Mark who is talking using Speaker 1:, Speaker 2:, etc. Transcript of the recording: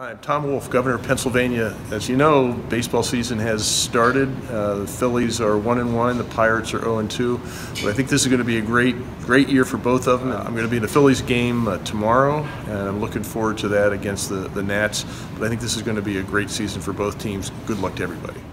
Speaker 1: I'm Tom Wolf, Governor of Pennsylvania. As you know, baseball season has started. The Phillies are 1-1, the Pirates are 0-2. But I think this is going to be a great year for both of them. I'm going to be in the Phillies game tomorrow, and I'm looking forward to that against the Nats. But I think this is going to be a great season for both teams. Good luck to everybody.